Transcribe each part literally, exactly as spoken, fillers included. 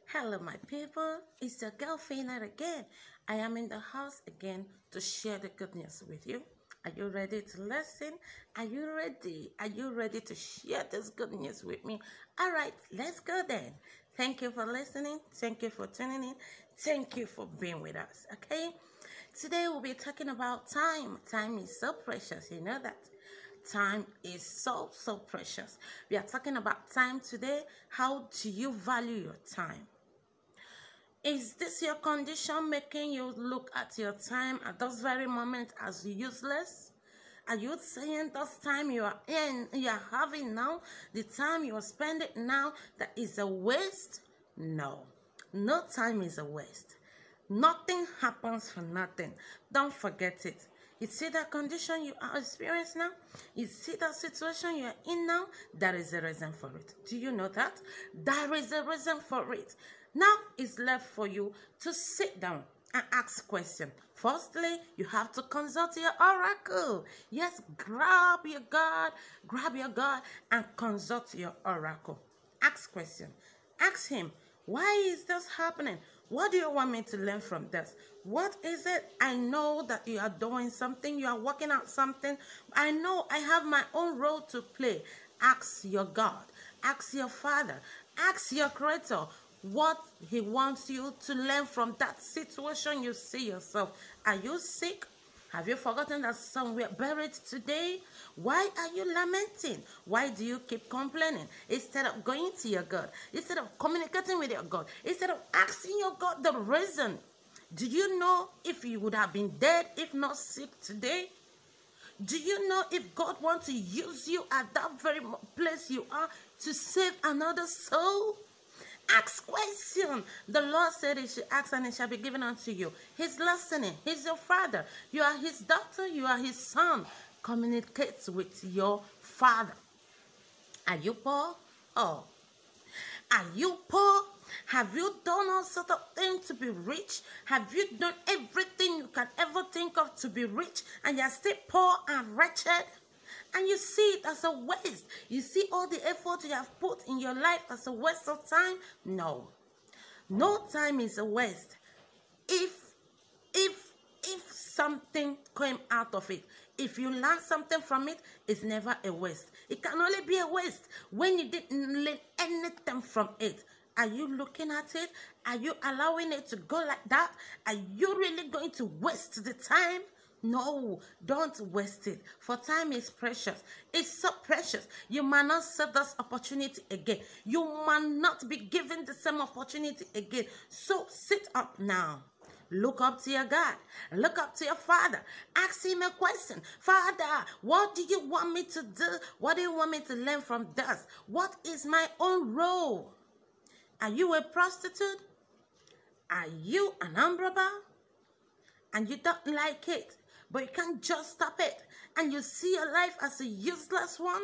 Hello, my people. It's your girl Fina again. I am in the house again to share the good news with you. Are you ready to listen? Are you ready? Are you ready to share this good news with me? All right, let's go then. Thank you for listening. Thank you for tuning in. Thank you for being with us. Okay? Today we'll be talking about time. Time is so precious. You know that. Time is so, so precious. We are talking about time today. How do you value your time? Is this your condition making you look at your time at this very moment as useless? Are you saying this time you are in, you are having now, the time you are spending now, that is a waste? No, no time is a waste. Nothing happens for nothing. Don't forget it. You see that condition you are experiencing now? You see that situation you are in now? There is a reason for it. Do you know that? There is a reason for it. Now it's left for you to sit down and ask questions. Firstly, you have to consult your oracle. Yes, grab your God, grab your God and consult your oracle. Ask questions. Ask him, why is this happening? What do you want me to learn from this? What is it? I know that you are doing something. You are working out something. I know I have my own role to play. Ask your God. Ask your Father. Ask your Creator what he wants you to learn from that situation you see yourself. Are you sick? Have you forgotten that somewhere buried today? Why are you lamenting? Why do you keep complaining? Instead of going to your God, instead of communicating with your God, instead of asking your God the reason, do you know if you would have been dead if not sick today? Do you know if God wants to use you at that very place you are to save another soul? Ask question. The Lord said it should ask and it shall be given unto you. He's listening. He's your father. You are his daughter. You are his son. Communicate with your father. Are you poor? Oh. Are you poor? Have you done all sort of things to be rich? Have you done everything you can ever think of to be rich and you're still poor and wretched? And you see it as a waste. You see all the effort you have put in your life as a waste of time? No. No time is a waste. If, if, if something came out of it, if you learn something from it, it's never a waste. It can only be a waste when you didn't learn anything from it. Are you looking at it? Are you allowing it to go like that? Are you really going to waste the time? No, don't waste it. For time is precious. It's so precious. You might not serve this opportunity again. You might not be given the same opportunity again. So sit up now. Look up to your God. Look up to your Father. Ask him a question. Father, what do you want me to do? What do you want me to learn from this? What is my own role? Are you a prostitute? Are you an armed robber? And you don't like it, but you can't just stop it, and you see your life as a useless one?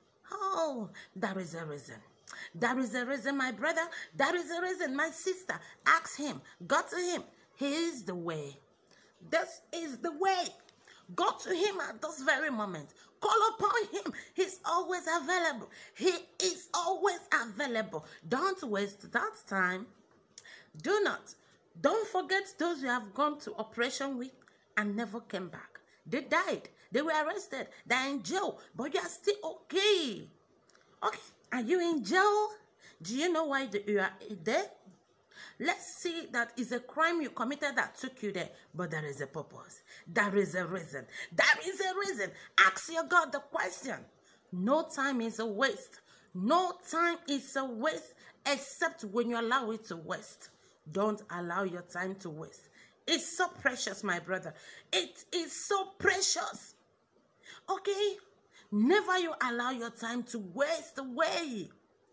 Oh, there is a reason. There is a reason, my brother. There is a reason, my sister. Ask him. Go to him. He is the way. This is the way. Go to him at this very moment. Call upon him. He's always available. He is always available. Don't waste that time. Do not. Don't forget those you have gone to operation with and never came back. They died. They were arrested. They're in jail. But you are still okay. Okay. Are you in jail? Do you know why you are there? Let's see that it's a crime you committed that took you there. But there is a purpose. There is a reason. There is a reason. Ask your God the question. No time is a waste. No time is a waste except when you allow it to waste. Don't allow your time to waste. It's so precious, my brother. It is so precious. Okay? Never you allow your time to waste away.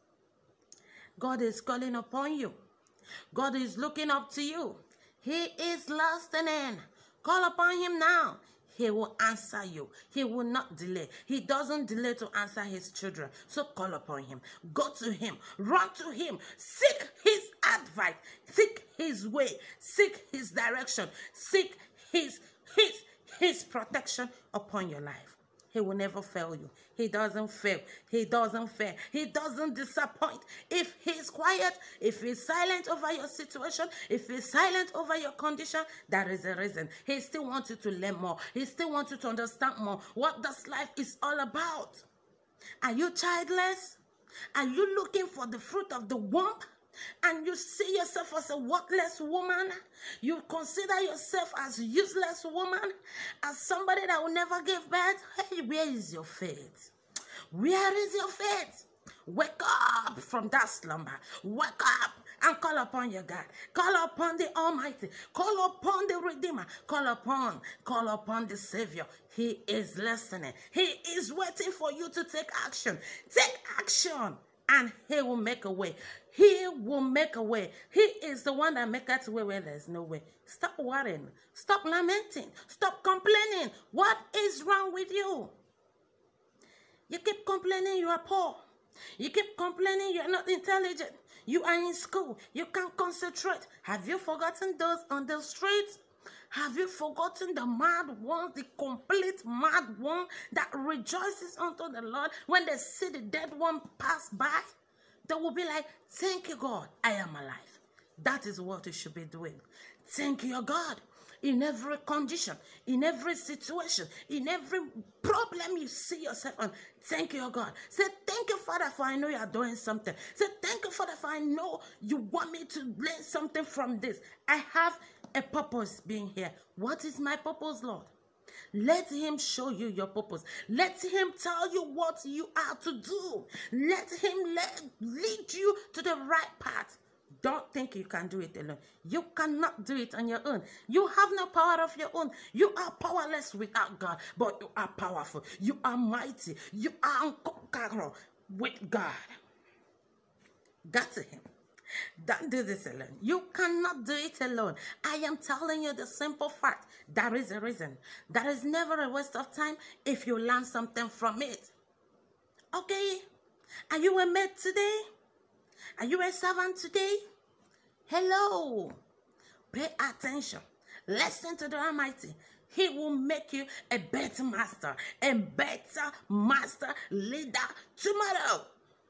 God is calling upon you. God is looking up to you. He is listening. Call upon him now. He will answer you. He will not delay. He doesn't delay to answer his children. So call upon him. Go to him. Run to him. Seek his advice. Seek his way. Seek his direction. Seek his, his, his protection upon your life. He will never fail you. He doesn't fail. He doesn't fail. He doesn't disappoint. If he's quiet, if he's silent over your situation, if he's silent over your condition, there is a reason. He still wants you to learn more. He still wants you to understand more what this life is all about. Are you childless? Are you looking for the fruit of the womb? And you see yourself as a worthless woman? You consider yourself as a useless woman? As somebody that will never give birth? Hey, where is your faith? Where is your faith? Wake up from that slumber. Wake up and call upon your God. Call upon the Almighty. Call upon the Redeemer. Call upon, call upon the Savior. He is listening. He is waiting for you to take action. Take action. And he will make a way. He will make a way. He is the one that makes a way where there's no way. Stop worrying. Stop lamenting. Stop complaining. What is wrong with you? You keep complaining you are poor. You keep complaining you are not intelligent. You are in school. You can't concentrate. Have you forgotten those on the streets? Have you forgotten the mad one, the complete mad one that rejoices unto the Lord when they see the dead one pass by? They will be like, thank you, God, I am alive. That is what you should be doing. Thank you, God. In every condition, in every situation, in every problem you see yourself on, thank you, God. Say, thank you, Father, for I know you are doing something. Say, thank you, Father, for I know you want me to learn something from this. I have a purpose being here. What is my purpose, Lord? Let him show you your purpose. Let him tell you what you are to do. Let him let, lead you to the right path. Don't think you can do it alone. You cannot do it on your own. You have no power of your own. You are powerless without God, but you are powerful. You are mighty. You are unconquerable with God. Got to him. Don't do this alone. You cannot do it alone. I am telling you the simple fact. There is a reason. There is never a waste of time if you learn something from it. Okay? Are you a maid today? Are you a servant today? Hello. Pay attention. Listen to the Almighty. He will make you a better master, a better master leader tomorrow.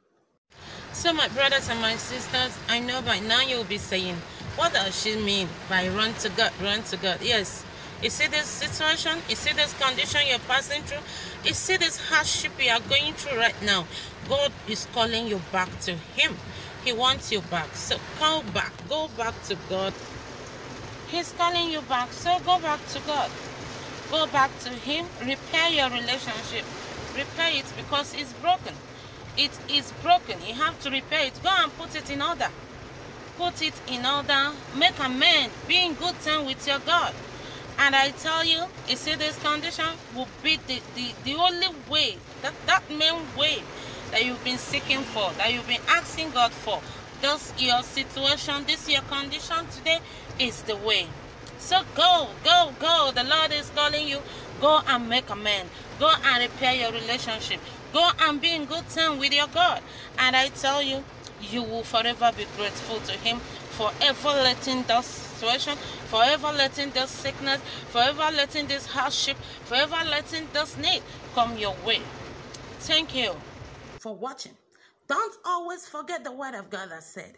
So my brothers and my sisters, I know by now you'll be saying, what does she mean by run to God, run to God? Yes, you see this situation, you see this condition you're passing through, you see this hardship you are going through right now. God is calling you back to him. He wants you back. So go back, go back to God. He's calling you back, so go back to God. Go back to him, repair your relationship. Repair it because it's broken. It is broken. You have to repair it. Go and put it in order. Put it in order. Make amends. Be in good time with your God. And I tell you, you see this condition will be the, the, the only way, that, that main way that you've been seeking for, that you've been asking God for. This your situation, this your condition today is the way. So go, go, go. The Lord is calling you. Go and make amends. Go and repair your relationship. Go and be in good time with your God. And I tell you, you will forever be grateful to him for ever letting this situation, forever letting this sickness, forever letting this hardship, forever letting this need come your way. Thank you for watching. Don't always forget the word of God that said,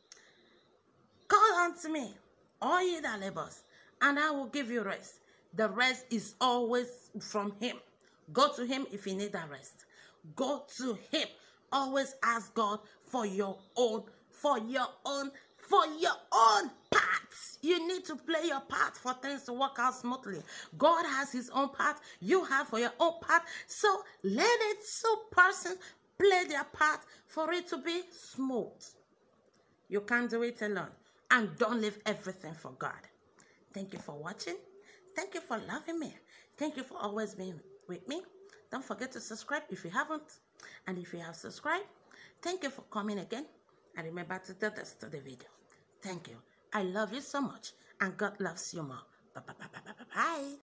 call unto me, all ye that labors, and I will give you rest. The rest is always from him. Go to him if you need that rest. Go to him. Always ask God for your own, for your own, for your own parts. You need to play your part for things to work out smoothly. God has his own part. You have for your own part. So let it two persons play their part for it to be smooth. You can't do it alone. And don't leave everything for God. Thank you for watching. Thank you for loving me. Thank you for always being with me. Don't forget to subscribe if you haven't. And if you have subscribed, thank you for coming again. And remember to do this to the video. Thank you. I love you so much. And God loves you more. Bye bye bye bye bye bye.